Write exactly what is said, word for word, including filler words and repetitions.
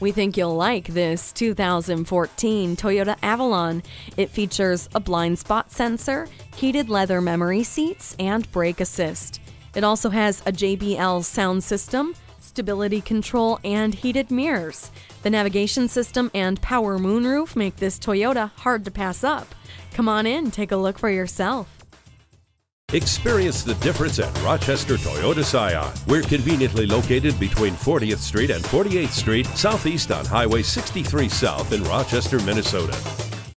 We think you'll like this two thousand fourteen Toyota Avalon. It features a blind spot sensor, heated leather memory seats, and brake assist. It also has a J B L sound system, stability control, and heated mirrors. The navigation system and power moonroof make this Toyota hard to pass up. Come on in, take a look for yourself. Experience the difference at Rochester Toyota Scion. We're conveniently located between fortieth Street and forty-eighth Street, southeast on Highway sixty-three South in Rochester, Minnesota.